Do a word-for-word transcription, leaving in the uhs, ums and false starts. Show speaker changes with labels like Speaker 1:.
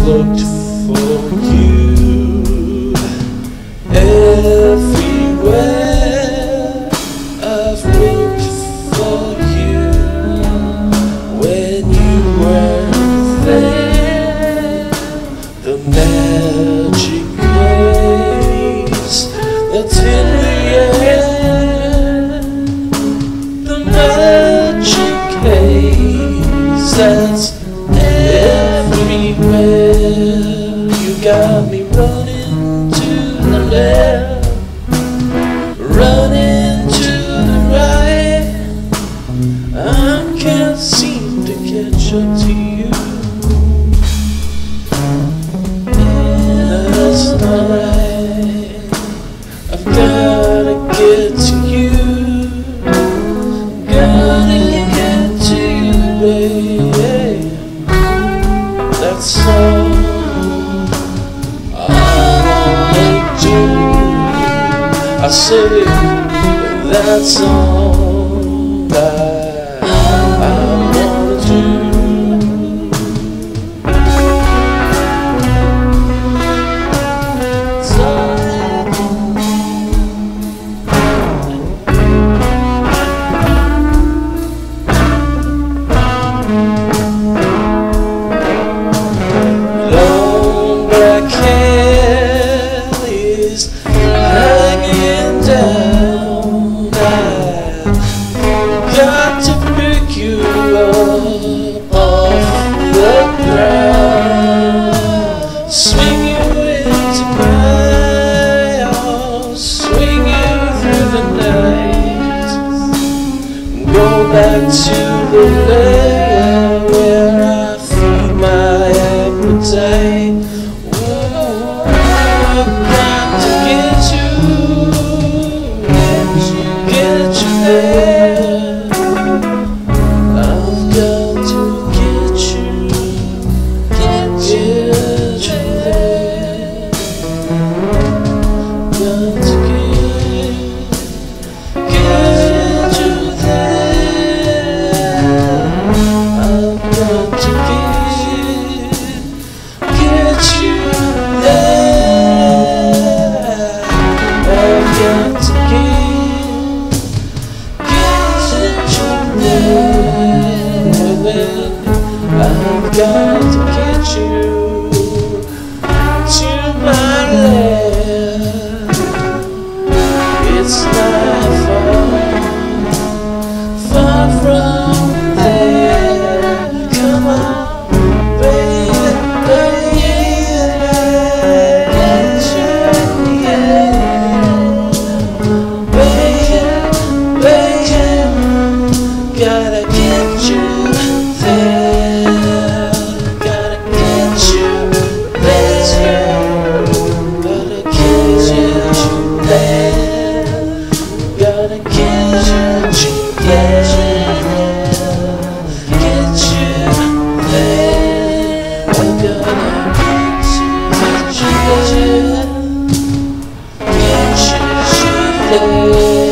Speaker 1: looked for you everywhere. I've looked for you when you weren't there. The magic place that's in the air, the magic haze that's everywhere. You got me running to the left, running to the right. I can't seem to catch up to you. That's not right. I've gotta get to you. Gotta get to you, baby. That's all I wanna do. I say that's all I, I wanna do. Hanging down, I've got to pick you up off the ground, swing you into my arms, swing you through the night, go back to the lair where I feed my appetite. I've got to get you to my lair. It's not far, far from there. Come on, baby, baby, get you, yeah. Baby, baby, gotta get you there. Gotta get you there, get you there. I'm gonna get you there, get you there.